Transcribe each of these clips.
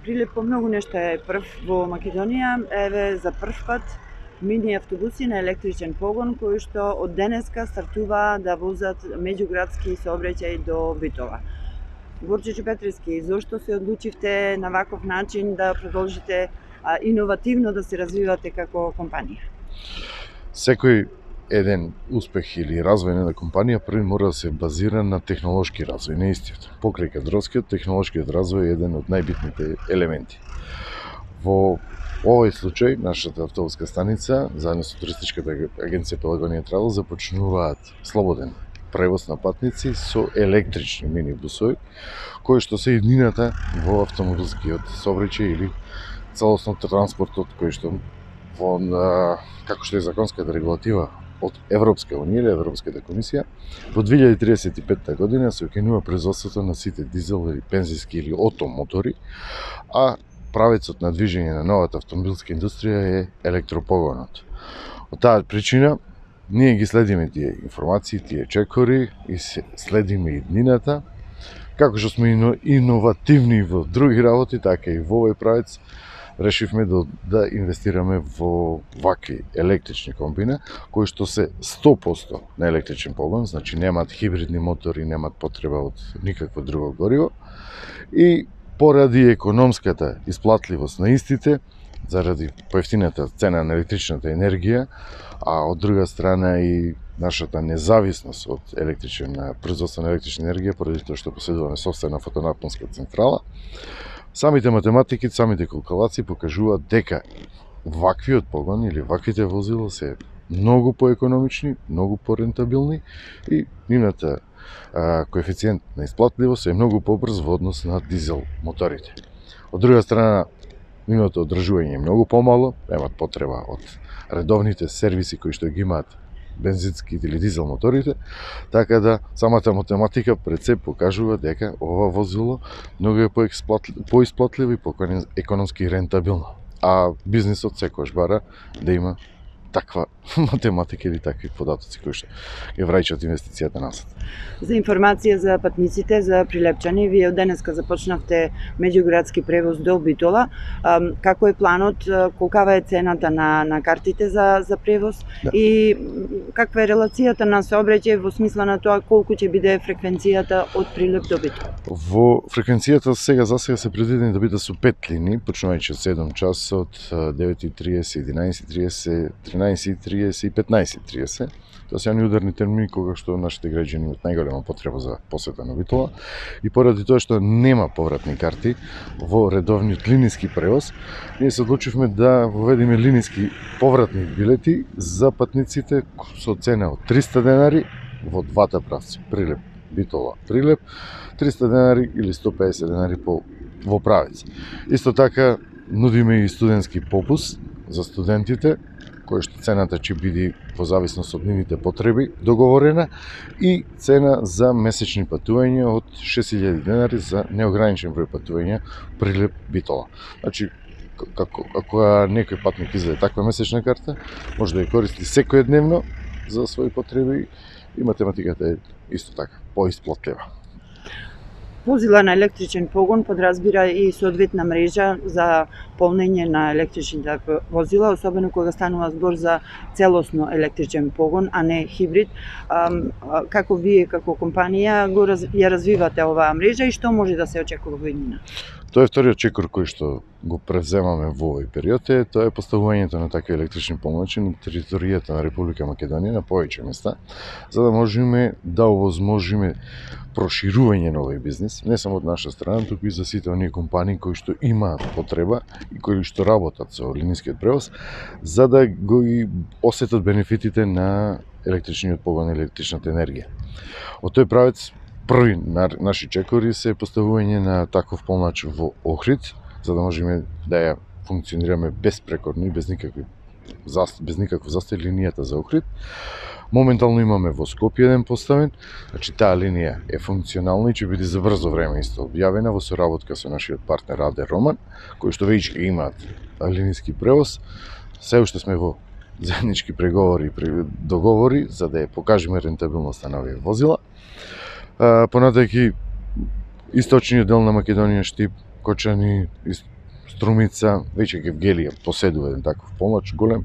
Прилеп по многу нешто е прв во Македонија. Еве за прв пат мини автобуси на електричен погон кои што од денеска стартува да возат меѓуградски сообраќај до Битола. Горче Петриски, зошто се одлучивте на ваков начин да продолжите иновативно да се развивате како компанија? Секој еден успех или развој на компанија први мора да се базира на технолошки развој, не истиот. Покрај кадровскиот, технолошкиот развој е еден од најбитните елементи. Во овој случај, нашата автобуска станица, заедно со туристичката агенција Пелагонија Травел, започнуваат слободен превоз на патници со електрични минибусови, кои што се иднината во автомобилскиот сообраќај или целосно транспортот кој што како што е законската регулатива од Европска унија или Европската комисија, во 2035 година се укинува производството на сите дизел или бензински или ото мотори, а правецот на движење на новата автомобилска индустрија е електропогонот. Од таа причина, ние ги следиме тие информации, тие чекори и следиме иднината. Како што сме иновативни во други работи, така и во овој правец, решивме да инвестираме во вакви електрични комбина, кои што се 100% на електричен погон, значи немаат хибридни мотори, немаат потреба од никакво друго гориво. И поради економската исплатливост на истите, заради поевтината цена на електричната енергија, а од друга страна и нашата независност од производство на електрична енергија, поради тоа што поседуваме сопствена фотонапонска централа, самите математики, самите калкулации покажуваат дека ваквиот погон или ваквите возила се многу поекономични, многу порентабилни и нивната коефициент на исплатливост е многу побрз во однос на дизел моторите. Од друга страна, нивното одржување е многу помало, немаат потреба од редовните сервиси кои што ги имаат бензински или дизел моторите, така да самата математика пред се покажува дека ова возило многу е поисплатливо и поекономски рентабилно. А бизнисот секогаш бара да има таква математика или такви податоци кои што ја враќаат инвестицијата назад. За информација за патниците, за прилепчани, вие од денеска започнавте меѓуградски превоз до Битола. Како е планот, колкава е цената на картите за превоз и каква е релацијата на сообраќај во смисла на тоа колку ќе биде фреквенцијата од Прилеп до Битола? Во фреквенцијата за сега се предвидени да бидат со 5 линии, почнувајќи од 7 часот, 9:30, 11:30, 13:30 и 15:30. Тоа се ударни термини кога што нашите граѓани имаат најголема потреба за посета на Битола и поради тоа што нема повратни карти во редовниот линиски превоз, ние се одлучивме да воведеме линиски повратни билети за патниците со цена од 300 денари во двата правци, Прилеп Битола Прилеп, 300 денари или 150 денари во правец. Исто така нудиме и студентски попуст за студентите, кој што цената ќе биде во зависност од нивните потреби договорена и цена за месечни патувања од 6000 денари за неограничен број патувања Прилеп Битола. Значи, ако некој патник издаде таква месечна карта, може да ја користи секојдневно за своји потреби и математиката е исто така поисплатлива. Возила на електричен погон подразбира и соодветна мрежа за полнење на електричните возила, особено кога станува збор за целосно електричен погон, а не хибрид. Како вие како компанија ја развивате оваа мрежа и што може да се очекува во иднина? Тоа е вториот чекор кој што го превземаме во овој период, тоа е поставувањето на такви електрични помагачи на територијата на Република Македонија на повеќе места, за да можеме да овозможиме проширување на овој бизнис, не само од наша страна, туку и за сите оние компании кои што имаат потреба и кои што работат со линискиот превоз, за да го и осетат бенефитите на електричниот погон и електричната енергија. Од тој правец први наши чекори се поставување на таков полнач во Охрид, за да можеме да ја функционираме безпрекорно и без никакво застој линијата за Охрид. Моментално имаме во Скопје еден поставен, значи таа линија е функционална и ќе биде за брзо време исто објавена во соработка со нашиот партнер АД Роман, кои што веќе имаат линиски превоз. Се уште сме во заеднички преговори и договори за да ја покажеме рентабилноста на овие возила. Понатаки источниот дел на Македонија, Штип, Кочани, Струмица, веќе Гевгелија поседува еден таков помач голем,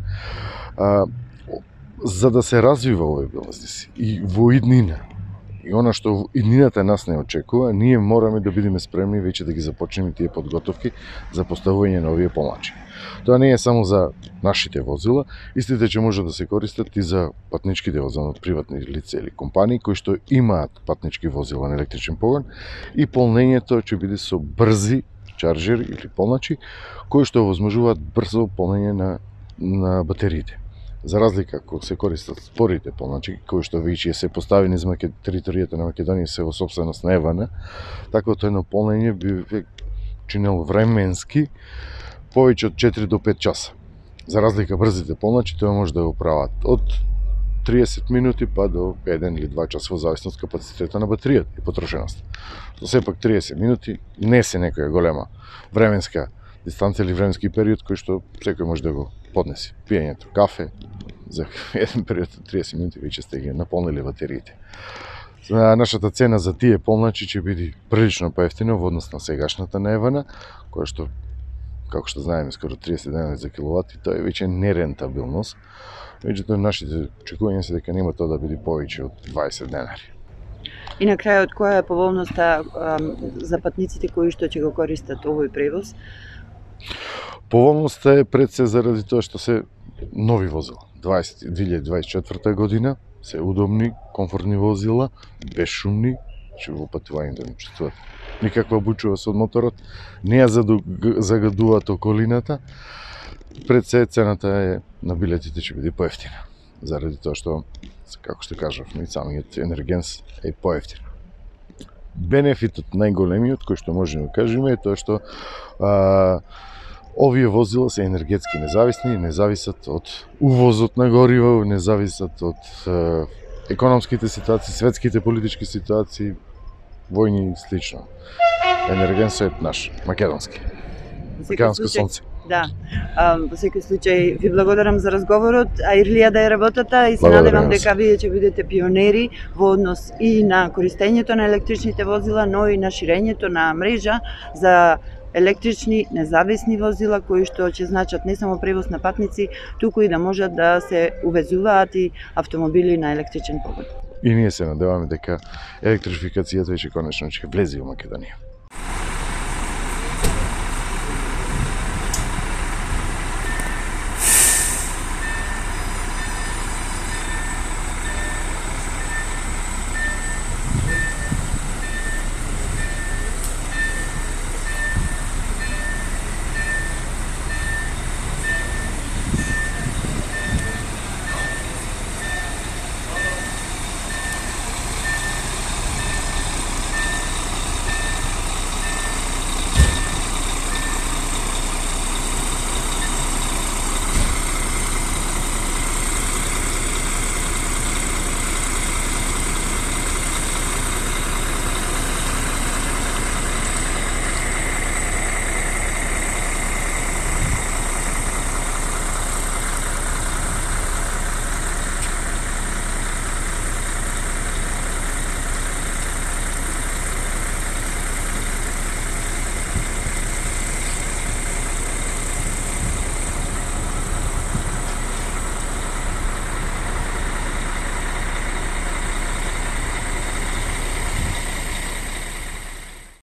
за да се развива овој бизнис и во иднина. И она што иднината нас не очекува, ние мораме да бидеме спремни веќе да ги започнеме тие подготовки за поставување на овие помачи. Тоа не е само за нашите возила, истите ќе може да се користат и за патничките возила од приватни лица или компании кои што имаат патнички возила на електричен погон и полнењето ќе биде со брзи чаржери или полначи кои што овозможуваат брзо полнење на батериите. За разлика кога се користат спорите полначи кои што веќе се поставени за територијата на Македонија се во сопственост на ЕВН, таквото едно полнење би чинело временски повеќе од 4 до 5 часа. За разлика брзите полначи тоа може да го прават од 30 минути па до 1 или 2 часа во зависност капацитета на батеријата и потрошеност. За сепак 30 минути не се некоја голема временска дистанца или временски период кој што секој може да го поднеси. Пиењето кафе за еден период од 30 минути веќе сте ги наполнили батериите. Нашата цена за тие полначи ќе биде прилично поевтино во однос на сегашната на ЕВН, која што како што знаеме скоро 30 денари за киловат и тоа е веќе нерентабилност. Меѓутоа нашите очекувања се дека нема тоа да биде повеќе од 20 денари. И на крајот, која е поволноста за патниците кои што ќе го користат овој превоз? Поволноста е пред се заради тоа што се нови возила. 2024 година се удобни, комфортни возила, безшумни, че во патувањето не чувствуват никаква бучува со моторот, не ја загадуваат околината. Пред се цената е на билетите ќе биде поевтина, заради тоа што, како што кажавме, самиот енергенс е поевтин. Бенефитот најголемиот кој што можеме да кажеме е тоа што овие возила се енергетски независни, не зависат од увозот на гориво, не зависат од економските ситуации, светските политички ситуации, војни и слично. Енергенсот е наш, македонски. Македонско сонце. Да. Во секој случај ви благодарам за разговорот, а Ирлија да е работата и се надевам дека вие ќе бидете пионери во однос и на користењето на електричните возила, но и на ширењето на мрежа за електрични независни возила кои што ќе значат не само превоз на патници, туку и да можат да се увезуваат и автомобили на електричен погон. И ние се надеваме дека електрификацијата веќе конечно ќе влезе во Македонија.